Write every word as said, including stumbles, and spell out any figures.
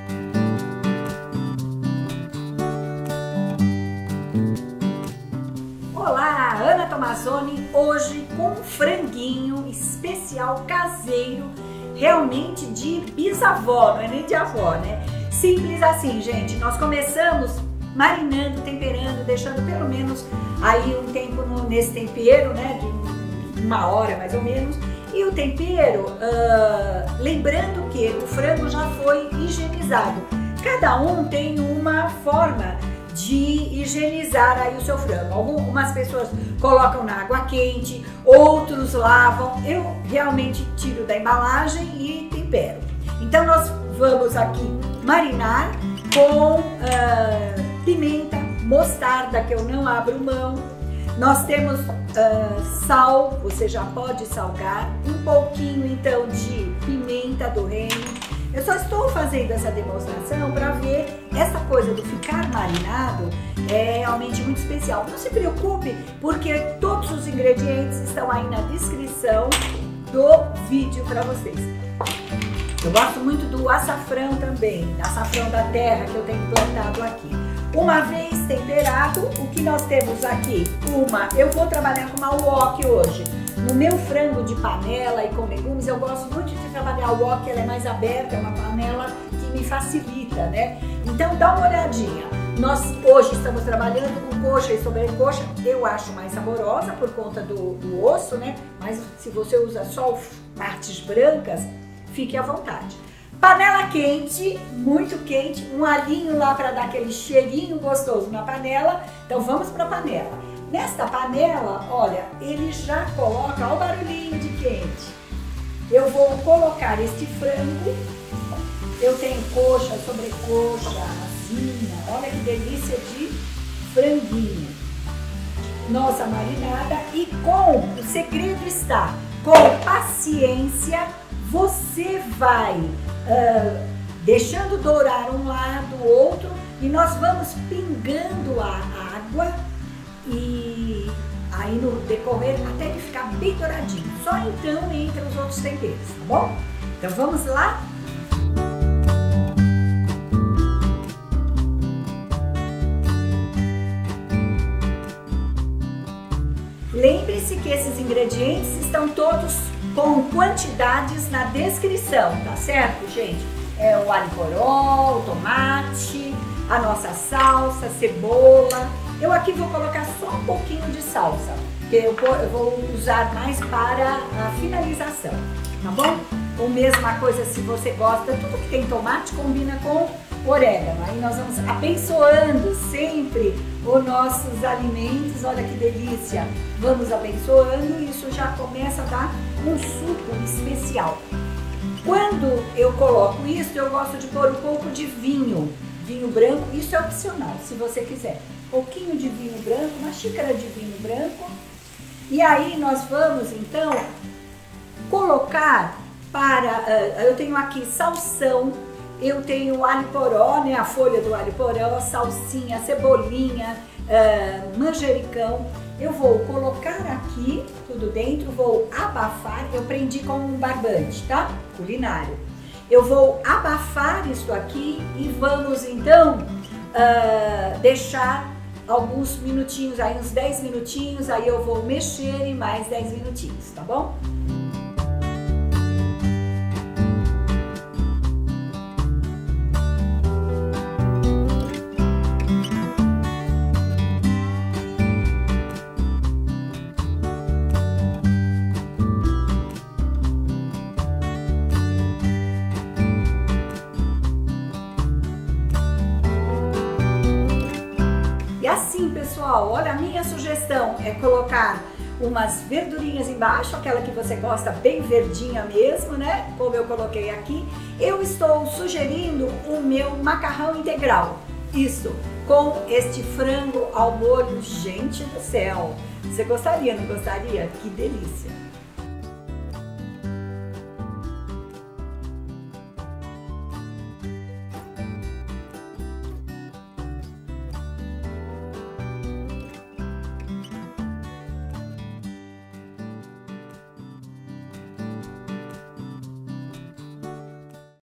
Olá, Ana Tomazoni, hoje com um franguinho especial caseiro, realmente de bisavó, não é nem de avó, né? Simples assim, gente. Nós começamos marinando, temperando, deixando pelo menos aí um tempo no, nesse tempero, né? De uma hora mais ou menos. E o tempero, uh, lembrando que o frango já foi higienizado. Cada um tem uma forma de higienizar aí o seu frango. Algumas pessoas colocam na água quente, outros lavam. Eu realmente tiro da embalagem e tempero. Então nós vamos aqui marinar com uh, pimenta, mostarda, que eu não abro mão. Nós temos uh, sal, você já pode salgar, um pouquinho então de pimenta do reino. Eu só estou fazendo essa demonstração para ver essa coisa do ficar marinado é realmente muito especial. Não se preocupe, porque todos os ingredientes estão aí na descrição do vídeo para vocês. Eu gosto muito do açafrão também, açafrão da terra que eu tenho plantado aqui. Uma vez temperado, o que nós temos aqui? Uma, eu vou trabalhar com uma wok hoje. No meu frango de panela e com legumes, eu gosto muito de trabalhar a wok, ela é mais aberta, é uma panela que me facilita, né? Então dá uma olhadinha. Nós hoje estamos trabalhando com coxa e sobrecoxa, eu acho mais saborosa por conta do, do osso, né? Mas se você usa só partes brancas, fique à vontade. Panela quente, muito quente, um alhinho lá para dar aquele cheirinho gostoso na panela. Então vamos para a panela. Nesta panela, olha, ele já coloca, olha o barulhinho de quente. Eu vou colocar este frango. Eu tenho coxa, sobrecoxa, asinha. Olha que delícia de franguinho. Nossa marinada. E com, o segredo está, com paciência, você vai uh, deixando dourar um lado, o outro, e nós vamos pingando a água e aí no decorrer até ele ficar bem douradinho. Só então entra os outros temperos, tá bom? Então vamos lá? Lembre-se que esses ingredientes estão todos com quantidades na descrição, tá certo, gente? É o alho poró, o tomate, a nossa salsa, cebola. Eu aqui vou colocar só um pouquinho de salsa, que eu vou usar mais para a finalização, tá bom? Ou mesma coisa, se você gosta, tudo que tem tomate combina com orégano. Aí nós vamos abençoando sempre os nossos alimentos, olha que delícia. Vamos abençoando e isso já começa a dar um suco especial. Quando eu coloco isso, eu gosto de pôr um pouco de vinho, vinho branco, isso é opcional, se você quiser. Um pouquinho de vinho branco, uma xícara de vinho branco. E aí nós vamos então colocar para, uh, eu tenho aqui salsão, eu tenho alho poró, né, a folha do alho poró, salsinha, cebolinha, uh, manjericão. Eu vou colocar aqui tudo dentro, vou abafar, eu prendi com um barbante, tá? Culinário. Eu vou abafar isso aqui e vamos então uh, deixar alguns minutinhos, aí uns dez minutinhos, aí eu vou mexer em mais dez minutinhos, tá bom? Assim, pessoal, olha, a minha sugestão é colocar umas verdurinhas embaixo, aquela que você gosta bem verdinha mesmo, né? Como eu coloquei aqui. Eu estou sugerindo o meu macarrão integral. Isso, com este frango ao molho. Gente do céu! Você gostaria, não gostaria? Que delícia!